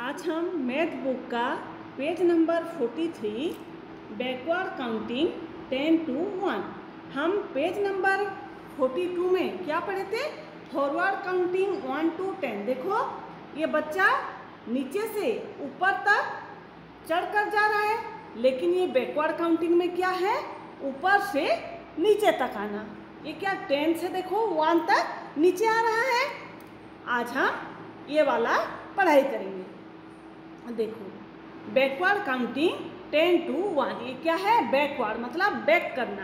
आज हम math book का page number 43 backward counting 10 to 1। हम पेज नंबर 42 में क्या पढ़े थे? Forward counting 1 to 10। देखो ये बच्चा नीचे से ऊपर तक चढ़कर जा रहा है, लेकिन ये बैकवर्ड काउंटिंग में क्या है? ऊपर से नीचे तक आना। ये क्या 10 से देखो 1 तक नीचे आ रहा है। आज हम ये वाला पढ़ाई करेंगे। देखो बैकवर्ड काउंटिंग 10 to 1। ये क्या है? बैकवर्ड मतलब बैक करना।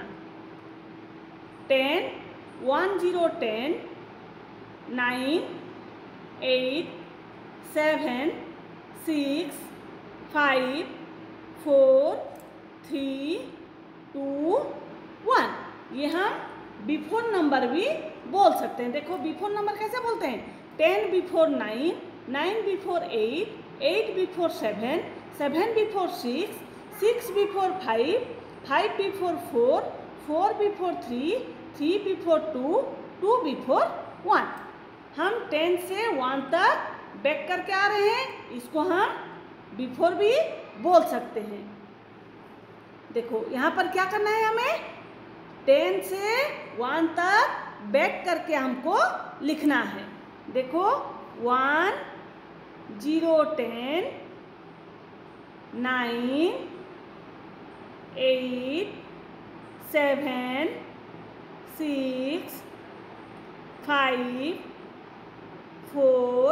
10 1 0 10 9 8 7 6 5 4 3 2 1। ये हम बिफोर नंबर भी बोल सकते हैं। देखो बिफोर नंबर कैसे बोलते हैं? 10 before 9 9 before 8 8 before 7 7 before 6 6 before 5 5 before 4 4 before 3 3 before 2 2 before 1। हम 10 से 1 तक बैक करके आ रहे हैं, इसको हम बिफोर भी बोल सकते हैं। देखो यहाँ पर क्या करना है हमें? 10 से 1 तक बैक करके हमको लिखना है। देखो 1 0 10 9 8 7 6 5 4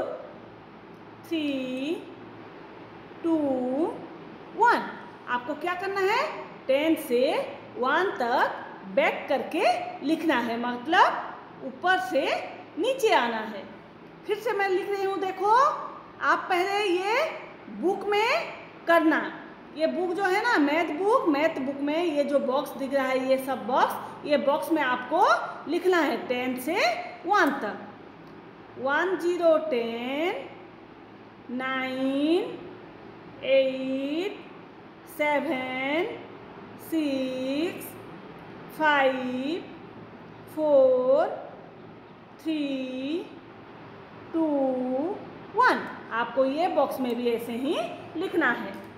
3 2 1। आपको क्या करना है? 10 से 1 तक बैक करके लिखना है, मतलब ऊपर से नीचे आना है। फिर से मैं लिख रही हूँ। देखो आप पहले ये बुक में करना। ये बुक जो है ना मैथ बुक में ये जो बॉक्स दिख रहा है, ये सब बॉक्स, ये बॉक्स में आपको लिखना है 10 से 1 तक। 1 0 10 9 8 7 6 5 4 3 2 1। आपको ये बॉक्स में भी ऐसे ही लिखना है।